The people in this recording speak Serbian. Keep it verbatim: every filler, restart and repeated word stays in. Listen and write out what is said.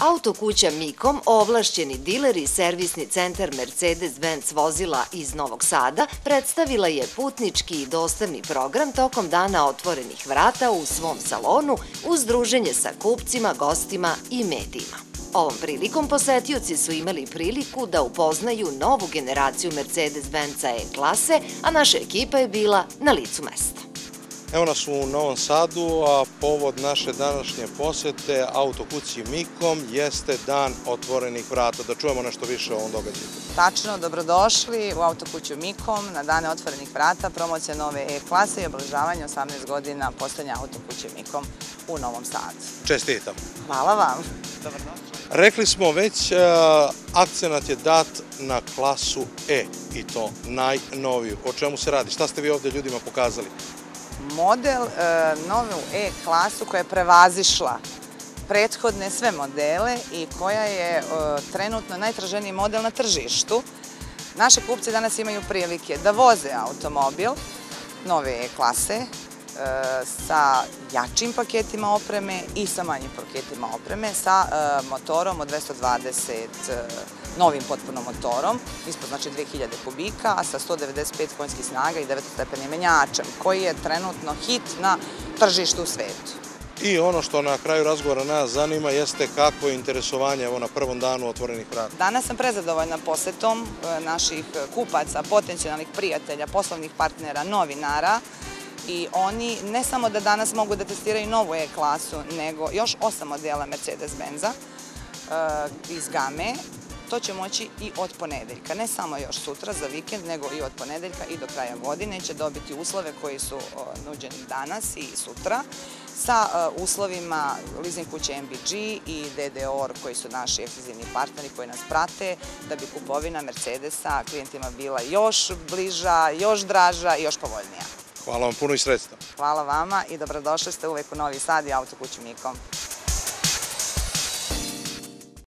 Autokuća Mikom, ovlašćeni diler i servisni centar Mercedes-Benz vozila iz Novog Sada, predstavila je putnički i dostavni program tokom dana otvorenih vrata u svom salonu uz druženje sa kupcima, gostima i medijima. Ovom prilikom posetioci su imali priliku da upoznaju novu generaciju Mercedes-Benza E-klase, a naša ekipa je bila na licu mesta. Evo nas u Novom Sadu, a povod naše današnje posete autokući Mikom jeste dan otvorenih vrata. Da čujemo nešto više o ovom događaju. Tačno, dobrodošli u autokuću Mikom na dane otvorenih vrata, promocija nove E-klase i obeležavanje osamnaest godina postojanja autokuće Mikom u Novom Sadu. Čestitam. Hvala vam. Dobrodošli. Rekli smo već, akcenat je dat na klasu E i to najnoviju. O čemu se radi? Šta ste vi ovdje ljudima pokazali? Model, novu E-klasu koja je prevazišla prethodne sve modele i koja je trenutno najtraženiji model na tržištu. Naše kupci danas imaju prilike da voze automobil nove E-klase sa jačim paketima opreme i sa manjim paketima opreme, sa motorom od dvesta dvadeset, novim potpuno motorom, ispod znači dve hiljade kubika, a sa sto devedeset pet konjskih snaga i devetostepenim menjačem, koji je trenutno hit na tržištu u svetu. I ono što na kraju razgovora nas zanima jeste kako je interesovanje na prvom danu otvorenih vrata. Danas sam prezadovoljna posetom naših kupaca, potencijalnih prijatelja, poslovnih partnera, novinara, i oni ne samo da danas mogu da testiraju novu E-klasu, nego još osam modela Mercedes-Benza iz game. To će moći i od ponedeljka, ne samo još sutra za vikend, nego i od ponedeljka i do kraja godine će dobiti uslove koji su nuđeni danas i sutra, sa uslovima leasing kuće M B G i D D O R koji su naši ekskluzivni partneri koji nas prate, da bi kupovina Mercedesa klijentima bila još bliža, još draža i još povoljnija. Hvala vam puno i sredstva. Hvala vama i dobrodošli ste uvek u Novi Sad i autokuću Mikom.